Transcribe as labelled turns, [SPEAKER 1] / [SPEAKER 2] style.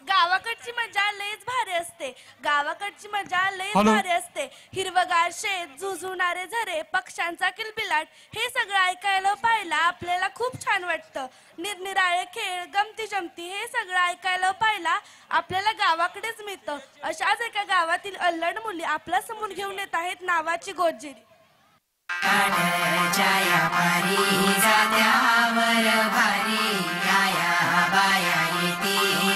[SPEAKER 1] गावाकडची मजा लयच भारी असते. गावाकडची मजा लयच
[SPEAKER 2] हॅलो.
[SPEAKER 1] भारी असते. हिरवगार शेत, झुझुणारे झरे, पक्ष्यांचा किलबिलाट हे सगळं ऐकायला पाहायला आपल्याला खूप छान वाटतं. निरनिराळे खेळ, गमती जमती हे सगळं ऐकायला पाहायला आपल्याला गावाकडेच मिळतं. अशाच एका गावातील अल्लड मुली आपल्या समोर घेऊन येत आहेत नावाची गोजिरी.
[SPEAKER 3] भारी जात्यावर भारी, या बाया येते